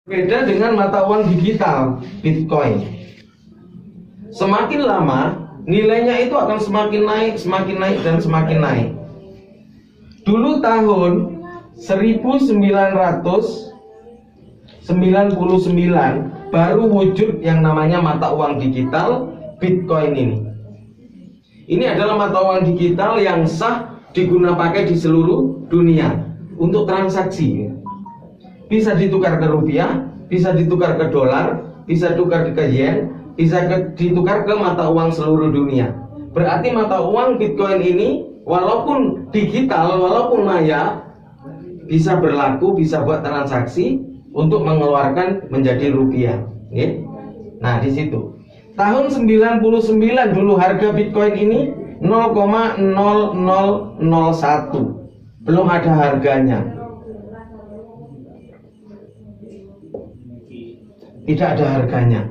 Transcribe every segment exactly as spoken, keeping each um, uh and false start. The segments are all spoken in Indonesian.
Beda dengan mata uang digital, Bitcoin. Semakin lama, nilainya itu akan semakin naik, semakin naik, dan semakin naik. Dulu tahun seribu sembilan ratus sembilan puluh sembilan baru wujud yang namanya mata uang digital, Bitcoin ini. Ini adalah mata uang digital yang sah digunakan pakai di seluruh dunia untuk transaksi. Bisa ditukar ke rupiah, bisa ditukar ke dolar, bisa ditukar ke yen, bisa ke, ditukar ke mata uang seluruh dunia. Berarti mata uang Bitcoin ini walaupun digital, walaupun maya, bisa berlaku, bisa buat transaksi untuk mengeluarkan menjadi rupiah. Ya? Nah, di situ. Tahun sembilan puluh sembilan dulu harga Bitcoin ini nol koma nol nol nol satu. Belum ada harganya. Tidak ada harganya.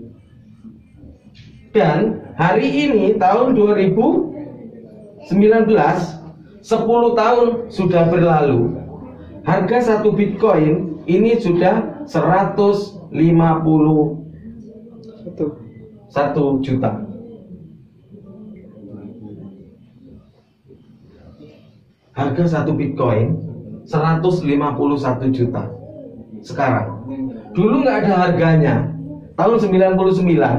Dan hari ini tahun dua ribu sembilan belas, sepuluh tahun sudah berlalu. Harga satu Bitcoin ini sudah seratus lima puluh satu juta. Harga satu Bitcoin seratus lima puluh satu juta. Sekarang. Dulu nggak ada harganya. Tahun sembilan puluh sembilan.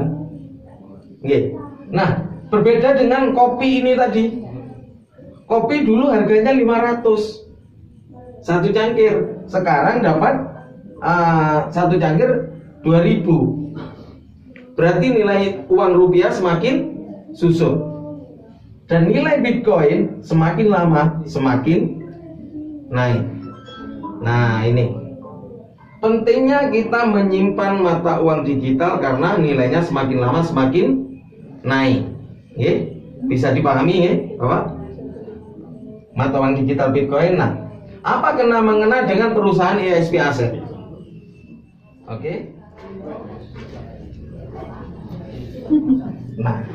Nah, berbeda dengan kopi ini tadi. Kopi dulu harganya lima ratus satu cangkir. Sekarang dapat uh, satu cangkir dua ribu. Berarti nilai uang rupiah semakin susut. Dan nilai Bitcoin semakin lama semakin naik. Nah, ini pentingnya kita menyimpan mata uang digital karena nilainya semakin lama semakin naik. Ya, bisa dipahami ya, Bapak? Mata uang digital Bitcoin. Nah, apa kena mengena dengan perusahaan E S P Asset? Oke. Nah,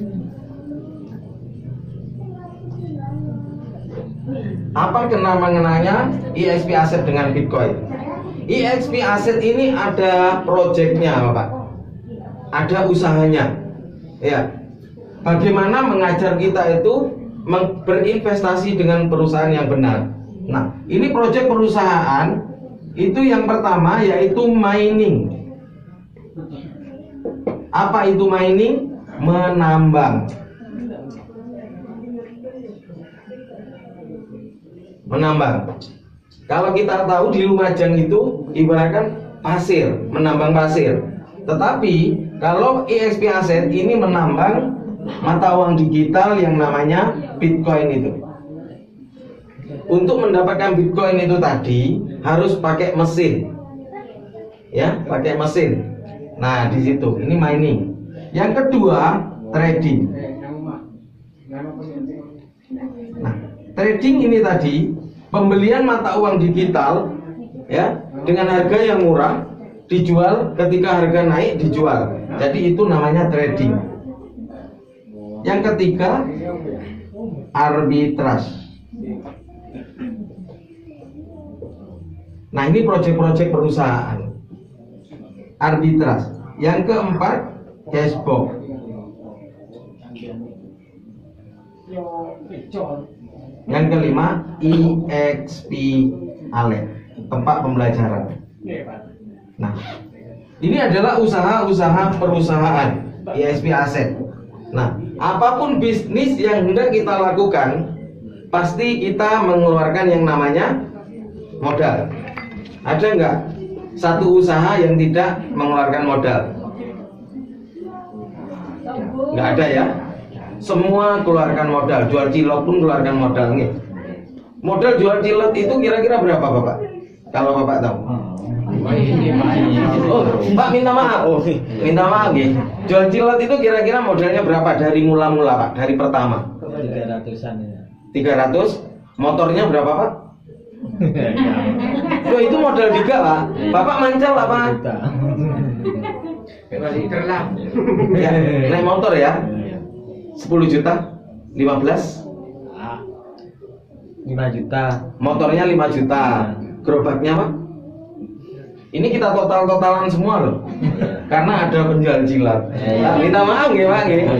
apa kena mengenanya E S P Asset dengan Bitcoin? E S P Asset ini ada proyeknya, Bapak. Ada usahanya. Ya. Bagaimana mengajar kita itu berinvestasi dengan perusahaan yang benar. Nah, ini proyek perusahaan itu yang pertama yaitu mining. Apa itu mining? Menambang. Menambang. Kalau kita tahu di Lumajang itu ibaratkan pasir, menambang pasir. Tetapi kalau E S P Asset ini menambang mata uang digital yang namanya Bitcoin itu. Untuk mendapatkan Bitcoin itu tadi harus pakai mesin. Ya, pakai mesin. Nah, di situ ini mining. Yang kedua, trading. Nah, trading ini tadi pembelian mata uang digital ya dengan harga yang murah dijual, ketika harga naik dijual. Jadi itu namanya trading. Yang ketiga, arbitrage. Nah, ini proyek-proyek perusahaan. Arbitrage. Yang keempat, cashbox. Yang kelima, E X P Alert, tempat pembelajaran. Nah, ini adalah usaha-usaha perusahaan E S P Asset. Nah, apapun bisnis yang hendak kita lakukan, pasti kita mengeluarkan yang namanya modal. Ada nggak satu usaha yang tidak mengeluarkan modal? Nggak ada ya. Semua keluarkan modal, jual cilok pun keluarkan modal nih. Modal jual cilok itu kira-kira berapa, Bapak? Kalau Bapak tahu. Oh, Pak minta maaf. Oh, minta maaf nih. Jual cilok itu kira-kira modalnya berapa dari mula-mula, Pak? Dari pertama. tiga ratusan ya. tiga ratus. Motornya berapa, Pak? Loh, itu modal juga, Pak. Bapak mancal apa? Ya, naik motor ya. sepuluh juta, lima belas, lima juta. Motornya lima juta. Gerobaknya, Pak? Ini kita total-totalan semua loh. Karena ada penjual jilat. Nah, minta maaf ya Pak ya.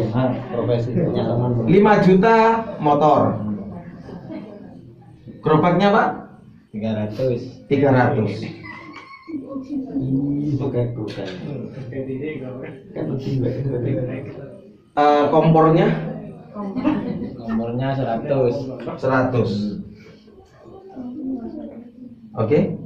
lima juta motor. Gerobaknya Pak? tiga ratus. tiga ratus. Uh, kompornya? Kompornya seratus. seratus. Oke.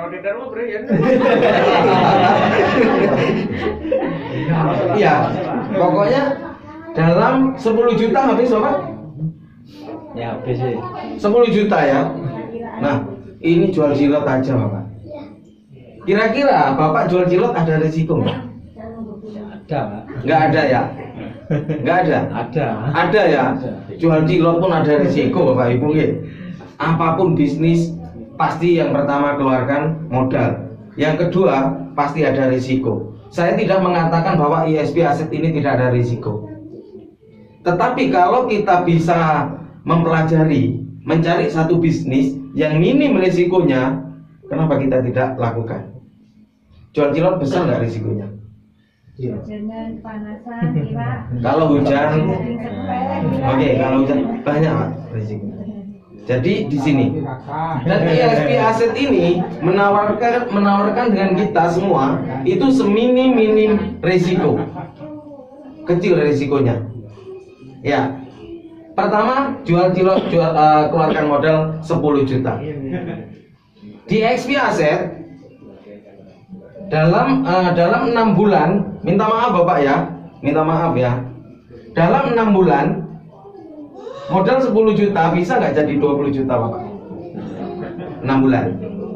Iya, pokoknya dalam sepuluh juta habis Bapak? Ya habis sih. sepuluh juta ya. Nah, ini jual jilat aja Bapak. Kira-kira Bapak jual jilat ada risiko nggak? Ada, Pak. Nggak ada ya? Nggak ada? Ada. Ada ya? Jual jilat pun ada risiko Bapak Ibu ya. Apapun bisnis pasti yang pertama keluarkan modal. Yang kedua pasti ada risiko. Saya tidak mengatakan bahwa I S P aset ini tidak ada risiko. Tetapi kalau kita bisa mempelajari, mencari satu bisnis yang minim risikonya, kenapa kita tidak lakukan? Jual jilat besar nggak risikonya? Dengan panasan, kira. Kalau hujan, oke, okay, kalau hujan banyak Pak risikonya. Jadi di sini dan I S P aset ini menawarkan menawarkan dengan kita semua itu seminim minim risiko, kecil risikonya. Ya, pertama jual jilat jual uh, keluarkan modal sepuluh juta. Di I S P aset dalam uh, dalam enam bulan, minta maaf Bapak ya, minta maaf ya, dalam enam bulan modal sepuluh juta bisa nggak jadi dua puluh juta Bapak? enam bulan.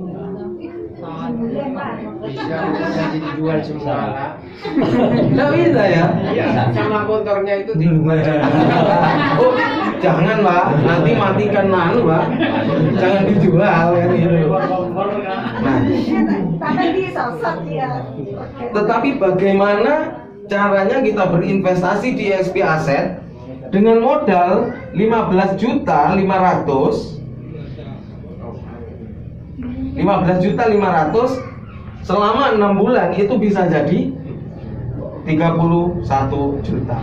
Bisa jadi dijual sementara. Nggak bisa ya? Iya, sama motornya itu dijual. Oh, jangan Pak, nanti matikan nanu Pak. Jangan dijual kan gitu. Nah, Tapi disosot ya. tetapi bagaimana caranya kita berinvestasi di I S P aset dengan modal lima belas juta lima ratus lima belas juta lima ratus selama enam bulan itu bisa jadi tiga puluh satu juta.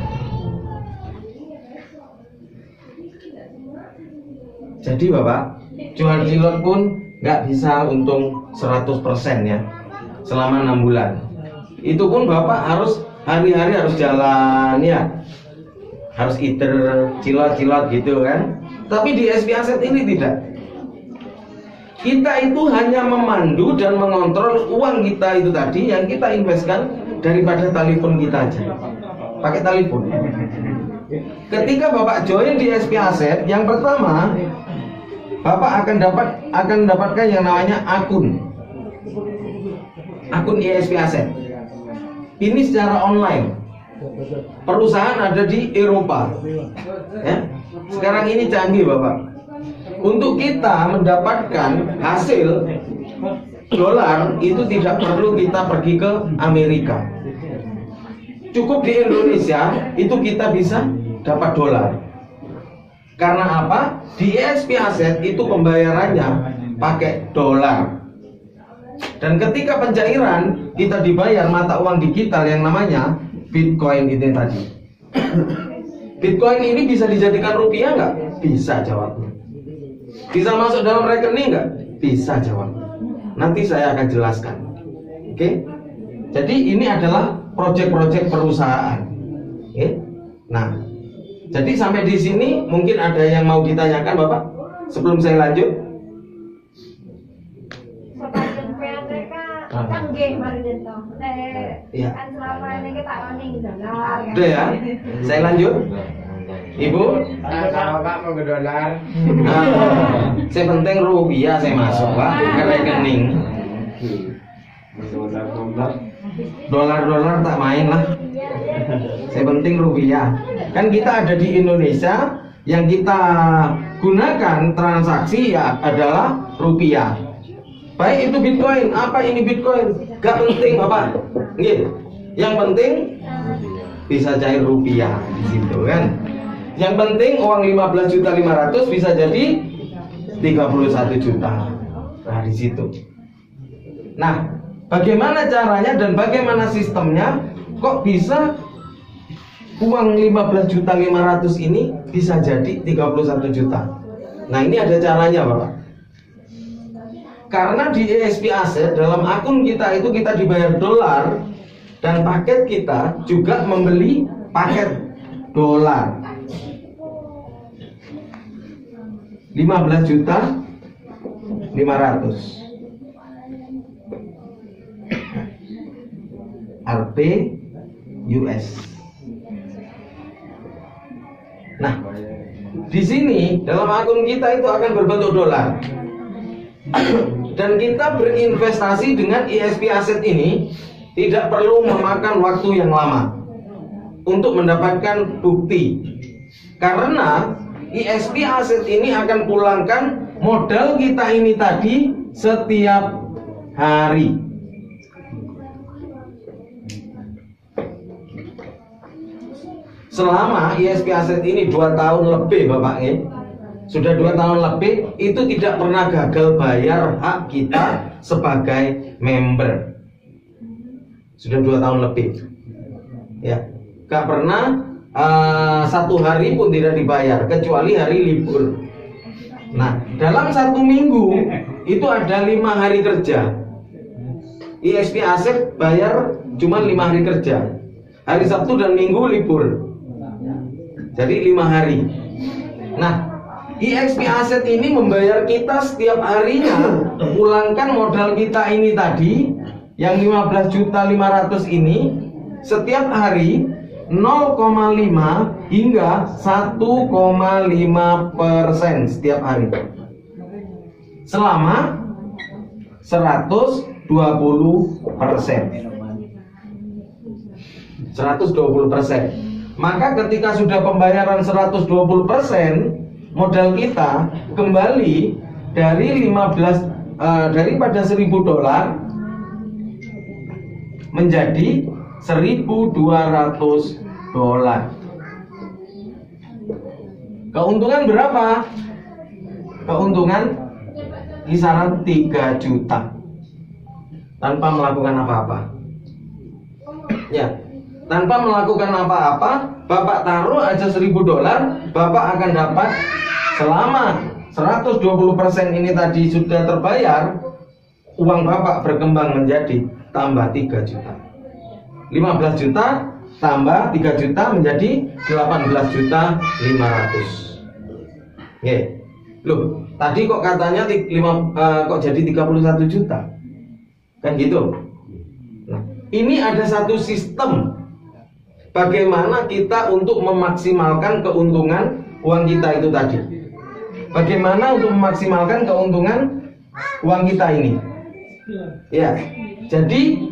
Jadi Bapak, jual jilat pun nggak bisa untung seratus persen ya selama enam bulan. Itu pun Bapak harus hari-hari harus jalan ya, harus iter jilat-jilat gitu kan. Tapi di I S P aset ini tidak. Kita itu hanya memandu dan mengontrol uang kita itu tadi yang kita investkan daripada telepon kita aja, pakai telepon. Ketika Bapak join di I S P aset, yang pertama Bapak akan dapat akan mendapatkan yang namanya akun akun I S P aset. Ini secara online. Perusahaan ada di Eropa. Ya. Sekarang ini canggih Bapak. Untuk kita mendapatkan hasil dolar itu tidak perlu kita pergi ke Amerika. Cukup di Indonesia itu kita bisa dapat dolar. Karena apa? Di I S P aset itu pembayarannya pakai dolar. Dan ketika pencairan kita dibayar mata uang digital yang namanya Bitcoin itu tadi. Bitcoin ini bisa dijadikan rupiah nggak? Bisa jawabnya. Bisa masuk dalam rekening nggak? Bisa jawabnya. Nanti saya akan jelaskan. Oke? Jadi ini adalah proyek-proyek perusahaan. Oke? Nah, jadi sampai di sini mungkin ada yang mau ditanyakan Bapak sebelum saya lanjut. Canggih mari dento. Iya. Kan selama ini kita running dolar. Udah ya? Saya lanjut. Ibu, Kalau Pak mau ke dolar. nah, saya penting rupiah saya masuk Pak ke rekening. Dolar-dolar tak main lah. Saya penting rupiah. Kan kita ada di Indonesia, yang kita gunakan transaksi ya adalah rupiah. Baik itu Bitcoin, apa ini Bitcoin? Gak penting Bapak. Gitu. Yang penting bisa cair rupiah di situ kan. Yang penting uang lima belas juta lima ratus bisa jadi tiga puluh satu juta. Nah di situ. Nah, bagaimana caranya dan bagaimana sistemnya? Kok bisa uang lima belas juta lima ratus ini bisa jadi tiga puluh satu juta? Nah, ini ada caranya, Bapak. Karena di E S P Asset dalam akun kita itu kita dibayar dolar dan paket kita juga membeli paket dolar lima belas juta lima ratus R P U S. Nah, di sini dalam akun kita itu akan berbentuk dolar. Dan kita berinvestasi dengan E S P Asset ini tidak perlu memakan waktu yang lama untuk mendapatkan bukti. Karena E S P Asset ini akan pulangkan modal kita ini tadi setiap hari. Selama E S P Asset ini dua tahun lebih, Bapak ya, sudah dua tahun lebih, itu tidak pernah gagal bayar hak kita sebagai member. Sudah dua tahun lebih, ya, gak pernah uh, satu hari pun tidak dibayar kecuali hari libur. Nah, dalam satu minggu itu ada lima hari kerja. E S P Asset bayar cuma lima hari kerja. Hari Sabtu dan Minggu libur. Jadi lima hari. Nah, E X P Asset ini membayar kita setiap harinya, pulangkan modal kita ini tadi yang lima belas juta lima ratus ini setiap hari nol koma lima hingga satu koma lima persen setiap hari selama seratus dua puluh persen. seratus dua puluh persen. Maka ketika sudah pembayaran seratus dua puluh persen, modal kita kembali dari lima belas uh, daripada seribu dolar menjadi seribu dua ratus dolar. Keuntungan berapa? Keuntungan kisaran tiga juta tanpa melakukan apa-apa. Ya, tanpa melakukan apa-apa, Bapak taruh aja seribu dolar, Bapak akan dapat selama seratus dua puluh persen ini tadi sudah terbayar, uang Bapak berkembang menjadi tambah tiga juta. lima belas juta tambah tiga juta menjadi delapan belas juta lima ratus. Oke. Loh, tadi kok katanya lima, uh, kok jadi tiga puluh satu juta? Kan gitu. Nah, ini ada satu sistem bagaimana kita untuk memaksimalkan keuntungan uang kita itu tadi. Bagaimana untuk memaksimalkan keuntungan uang kita ini? Ya, jadi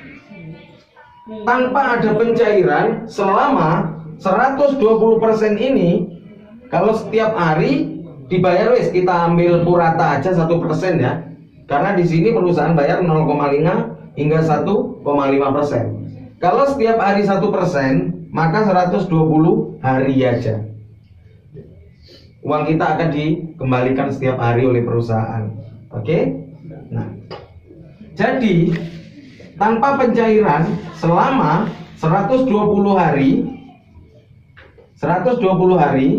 tanpa ada pencairan selama seratus dua puluh persen ini, kalau setiap hari dibayar, wes kita ambil purata aja satu persen ya, karena di sini perusahaan bayar nol koma lima hingga satu koma lima persen. Kalau setiap hari satu persen, maka seratus dua puluh hari aja. Uang kita akan dikembalikan setiap hari oleh perusahaan. Oke? Nah, jadi tanpa pencairan selama seratus dua puluh hari, seratus dua puluh hari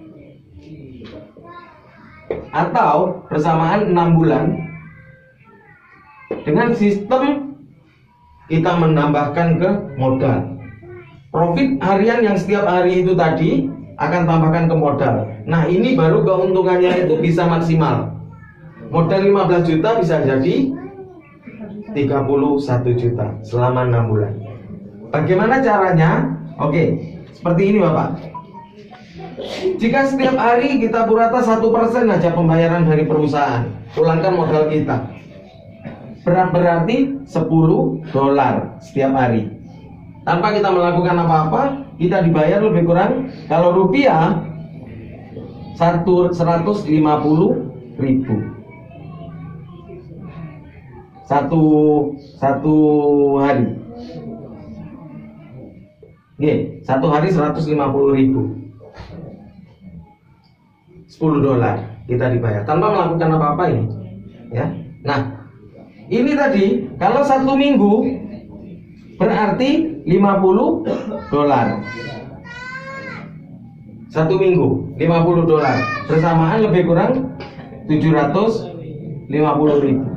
atau bersamaan enam bulan, dengan sistem kita menambahkan ke modal. Profit harian yang setiap hari itu tadi akan tambahkan ke modal. Nah, ini baru keuntungannya itu bisa maksimal. Modal lima belas juta bisa jadi tiga puluh satu juta selama enam bulan. Bagaimana caranya? Oke, seperti ini Bapak. Jika setiap hari kita purata satu persen aja pembayaran dari perusahaan, pulangkan modal kita, berat berarti sepuluh dolar setiap hari. Tanpa kita melakukan apa-apa, kita dibayar lebih kurang, kalau rupiah seratus lima puluh ribu satu satu hari. Oke, satu hari seratus lima puluh ribu, sepuluh dolar kita dibayar tanpa melakukan apa-apa ini, ya. Nah, Ini tadi kalau satu minggu berarti lima puluh dolar. Satu minggu lima puluh dolar. Bersamaan lebih kurang tujuh ratus lima puluh ribu.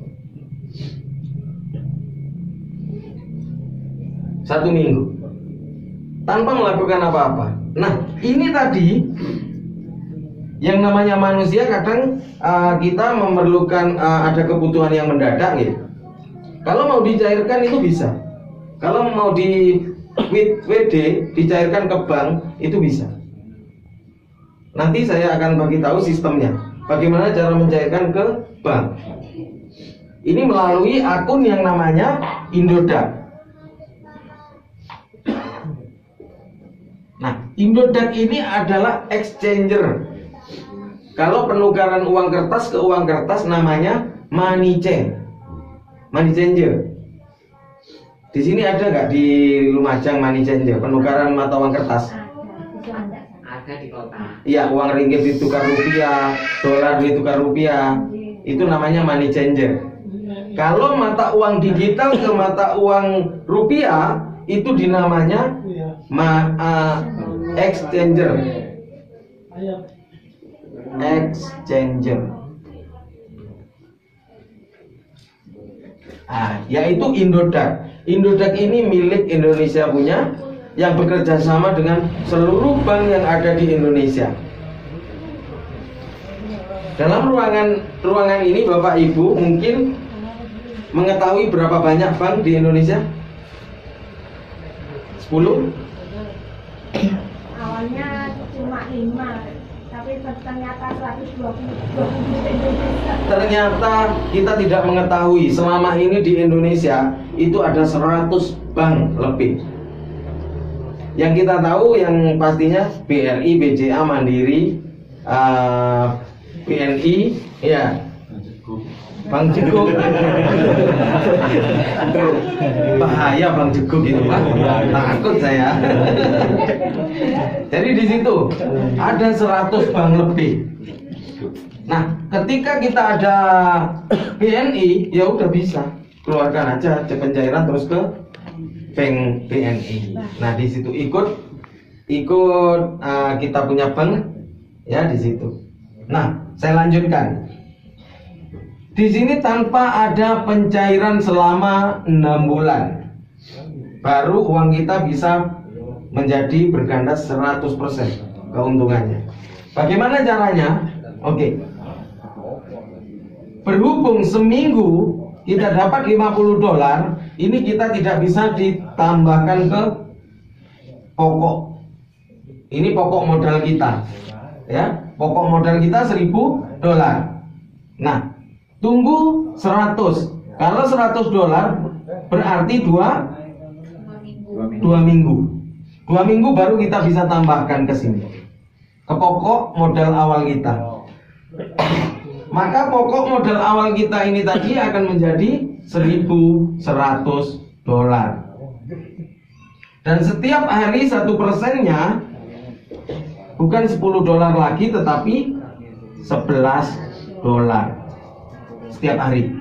Satu minggu tanpa melakukan apa-apa. Nah, ini tadi yang namanya manusia kadang uh, kita memerlukan uh, ada kebutuhan yang mendadak gitu. Kalau mau dicairkan itu bisa. Kalau mau di W D dicairkan ke bank itu bisa. Nanti saya akan bagi tahu sistemnya. Bagaimana cara mencairkan ke bank. Ini melalui akun yang namanya Indodax. Nah, Indodax ini adalah exchanger. Kalau penukaran uang kertas ke uang kertas namanya money change, money changer. Di sini ada nggak di Lumajang money changer, penukaran mata uang kertas? Ada di kota. Iya, uang ringgit ditukar rupiah, dolar ditukar rupiah, itu namanya money changer. Kalau mata uang digital ke mata uang rupiah itu dinamanya ma uh, exchanger. Exchanger. Ah, yaitu Indodax. Indodax ini milik Indonesia punya, yang bekerja sama dengan seluruh bank yang ada di Indonesia. Dalam ruangan ruangan ini Bapak Ibu mungkin mengetahui berapa banyak bank di Indonesia? sepuluh? Awalnya cuma lima, tapi ternyata seratus dua puluh Indonesia. Ternyata kita tidak mengetahui selama ini di Indonesia itu ada seratus bank lebih. Yang kita tahu yang pastinya B R I, B C A, Mandiri, uh, B N I, ya, Bank Jeguk. Bahaya Bank Jeguk itu, Pak. Takut saya. Jadi di situ ada seratus bank lebih. Nah, ketika kita ada B N I, ya udah bisa keluarkan aja cek pencairan terus ke bank B N I. Nah, di situ ikut ikut uh, kita punya bank ya di situ. Nah, saya lanjutkan. Di sini tanpa ada pencairan selama enam bulan, baru uang kita bisa menjadi berganda seratus persen keuntungannya. Bagaimana caranya? Oke. Berhubung seminggu kita dapat lima puluh dolar, ini kita tidak bisa ditambahkan ke pokok. Ini pokok modal kita. Ya, pokok modal kita seribu dolar. Nah, tunggu seratus. Kalau seratus dolar berarti dua dua minggu. Dua minggu baru kita bisa tambahkan ke sini, ke pokok modal awal kita. Maka pokok modal awal kita ini tadi akan menjadi seribu seratus dolar. Dan setiap hari satu persennya bukan sepuluh dolar lagi, tetapi sebelas dolar setiap hari.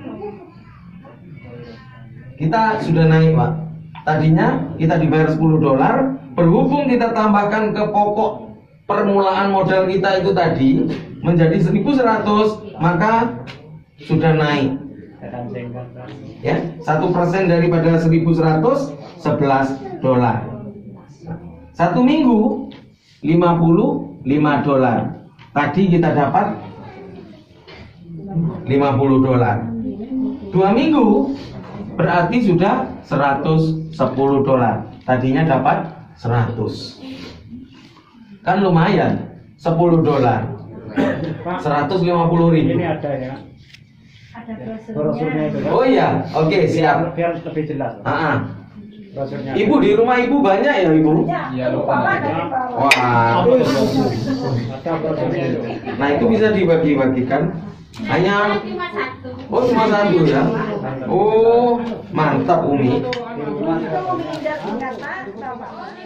Kita sudah naik, Pak. Tadinya kita dibayar sepuluh dolar, berhubung kita tambahkan ke pokok permulaan modal kita itu tadi menjadi seribu seratus, maka sudah naik. Ya, satu persen daripada seribu seratus, sebelas dolar. Satu minggu lima puluh lima dolar. Tadi kita dapat lima puluh dolar. Dua minggu berarti sudah seratus sepuluh dolar. Tadinya dapat seratus. Kan lumayan, sepuluh dolar. seratus lima puluh ribu. Ini ada ya. Ada Brosurnya itu. brosurnya. Oh iya, oke, siap. Biar lebih jelas. Ah, ah. Brosurnya. Ibu di rumah ibu banyak ya, Ibu? Ya, lupa. Wah, Ada brosurnya itu. nah itu bisa dibagi-bagikan. Hanya Cuma satu. oh cuma satu ya. Oh, mantap Umi. Itu mau pindah tingkatan, coba.